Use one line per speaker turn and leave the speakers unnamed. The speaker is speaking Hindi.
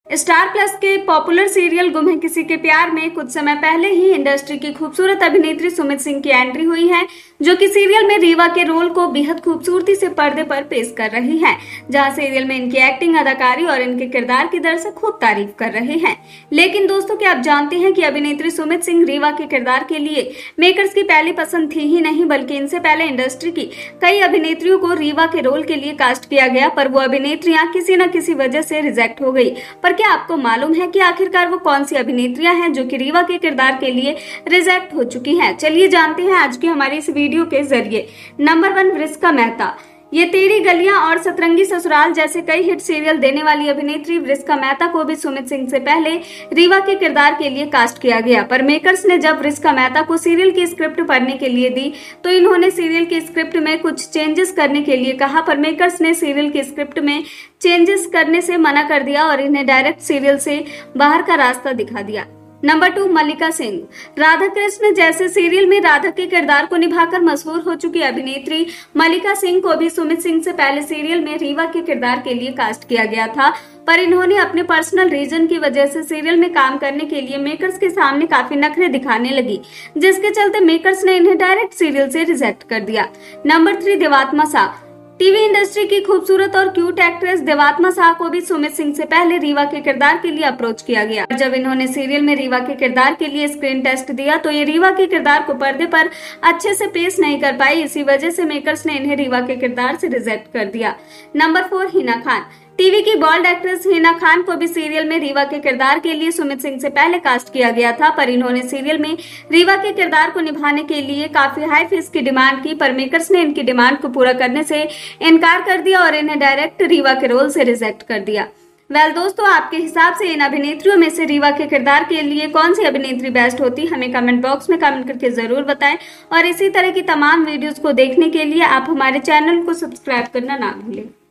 स्टार प्लस के पॉपुलर सीरियल गुम है किसी के प्यार में कुछ समय पहले ही इंडस्ट्री की खूबसूरत अभिनेत्री सुमित सिंह की एंट्री हुई है, जो कि सीरियल में रीवा के रोल को बेहद खूबसूरती से पर्दे पर पेश कर रही हैं, जहां सीरियल में इनकी एक्टिंग, अदाकारी और इनके किरदार की दर्शक खूब तारीफ कर रहे हैं। लेकिन दोस्तों, क्या आप जानते हैं कि अभिनेत्री सुमित सिंह रीवा के किरदार के लिए मेकर्स की पहली पसंद थी ही नहीं, बल्कि इनसे पहले इंडस्ट्री की कई अभिनेत्रियों को रीवा के रोल के लिए कास्ट किया गया, पर वो अभिनेत्रियां किसी न किसी वजह से रिजेक्ट हो गई। पर क्या आपको मालूम है कि आखिरकार वो कौन सी अभिनेत्रियां हैं जो कि रीवा के किरदार के लिए रिजेक्ट हो चुकी हैं? चलिए जानते हैं आज की हमारी इस वीडियो के जरिए। नंबर 1, वृषिका मेहता। ये तेरी गलियां और सतरंगी ससुराल जैसे कई हिट सीरियल देने वाली अभिनेत्री वृषिका मेहता को भी सुमित सिंह से पहले रीवा के किरदार के लिए कास्ट किया गया, पर मेकर्स ने जब वृषिका मेहता को सीरियल की स्क्रिप्ट पढ़ने के लिए दी तो इन्होंने सीरियल की स्क्रिप्ट में कुछ चेंजेस करने के लिए कहा, पर मेकर्स ने सीरियल की स्क्रिप्ट में चेंजेस करने से मना कर दिया और इन्हें डायरेक्ट सीरियल से बाहर का रास्ता दिखा दिया। नंबर 2, मल्लिका सिंह। राधा कृष्ण जैसे सीरियल में राधा के किरदार को निभाकर मशहूर हो चुकी अभिनेत्री मल्लिका सिंह को भी सुमित सिंह से पहले सीरियल में रीवा के किरदार के लिए कास्ट किया गया था, पर इन्होंने अपने पर्सनल रीजन की वजह से सीरियल में काम करने के लिए मेकर्स के सामने काफी नखरे दिखाने लगी, जिसके चलते मेकर्स ने इन्हें डायरेक्ट सीरियल से रिजेक्ट कर दिया। Number 3, Devatma Shah. TV industry की खूबसूरत और क्यूट एक्ट्रेस देवात्मा शाह को भी सुमित सिंह से पहले रीवा के किरदार के लिए अप्रोच किया गया। जब इन्होंने सीरियल में रीवा के किरदार के लिए स्क्रीन टेस्ट दिया तो ये रीवा के किरदार को पर्दे पर अच्छे से पेश नहीं कर पाई, इसी वजह से मेकर्स ने इन्हें रीवा के किरदार से रिजेक्ट कर दिया। नंबर 4, हिना खान। टीवी की बोल्ड एक्ट्रेस हिना खान को भी सीरियल में रीवा के किरदार के लिए सुमित सिंह से पहले कास्ट किया गया था, पर इन्होंने सीरियल में रीवा के किरदार को निभाने के लिए काफी हाई फीस की डिमांड की, पर मेकर्स ने इनकी डिमांड को पूरा करने से इनकार कर दिया और इन्हें डायरेक्ट रीवा के रोल से रिजेक्ट कर दिया। दोस्तों, आपके हिसाब से इन अभिनेत्रियों में से रीवा के किरदार के लिए कौन सी अभिनेत्री बेस्ट होती, हमें कमेंट बॉक्स में कमेंट करके जरूर बताएं। और इसी तरह की तमाम वीडियोस को देखने के लिए आप हमारे चैनल को सब्सक्राइब करना ना भूलें।